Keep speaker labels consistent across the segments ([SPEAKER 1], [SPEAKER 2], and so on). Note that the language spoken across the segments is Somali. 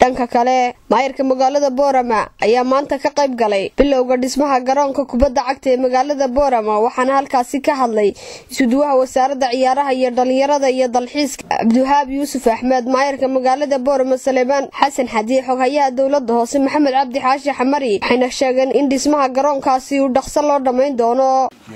[SPEAKER 1] dhanka kale maayirka magaalada Boorama ayaa maanta ka qayb galay bilowga dhismaha garoonka kubadda cagta ee magaalada Boorama waxaana halkaasi ka hadlay isuduwaha wasaaradda ciyaaraha iyo dhalinyarada iyo dalxiiska Abduhaab Yuusuf Ahmed maayirka magaalada Boorama Saleeman Xasan Xadi xogayaha dawladda hoose Maxamed Cabdi Xaashi Xamari waxayna sheegeen in dhismaha garoonkaasi uu dhaqso loo dhameyn doono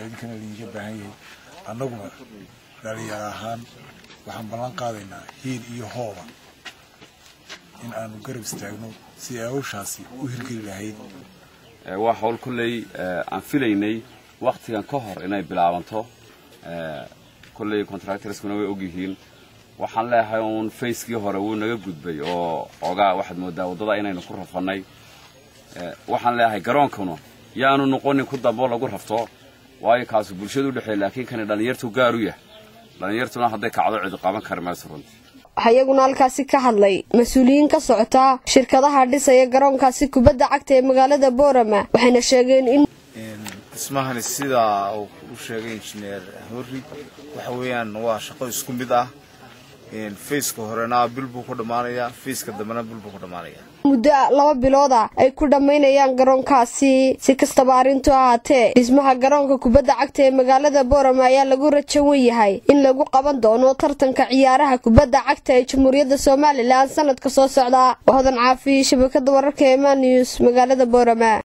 [SPEAKER 2] annagu dhalinyarahan waxaan ballan qaadaynaa hiil iyo hooba in aanu garab istaagno si ay hawshaasi u hirgeli lahayd
[SPEAKER 3] waa hawl kulay aan filaynay waqtigan ka hor inay bilaabanto kulay contractorskuna way og yihiin waxaan leeyahay on facekii hore uu naga gudbay oo ogaa waxaad moodaa wadada inaynu ku rafanay waxaan leeyahay garoonkuna yaanu noqonin ku dambo lagu rafto waayo kaas bulshadu dhaxay laakiin kan dhalinyartu gaar u yahay dhalinyartuna hadday kacdo cid qaban kar ma suran
[SPEAKER 1] hayaguna halkaasi ka hadlay mas'uuliyiin ka socota shirkadaha dhisaya garoonkaasi kubadda cagta ee magaalada Boorama waxayna sheegeen in
[SPEAKER 4] ismahan sida uu sheegay injineer Hurri waxa weeyaan waa shaqo isku mid ah faceka horena bil buu ku dhamaanaya faceka dambana bil buu ku dhamaanaya
[SPEAKER 1] muddo 2 bilood ay ku dhameynayaan garoonkaasi si kastaba arintu ahaatee dhismaha garoonka kubadda cagta ee magaalada Boorama ayaa lagu rajo yahay in lagu qaban doono tartanka ciyaaraha kubadda cagta ee Jamhuuriyadda Soomaaliland sanadka soo socda. Wadan caafi shabakada wararka ee News magaalada Boorama.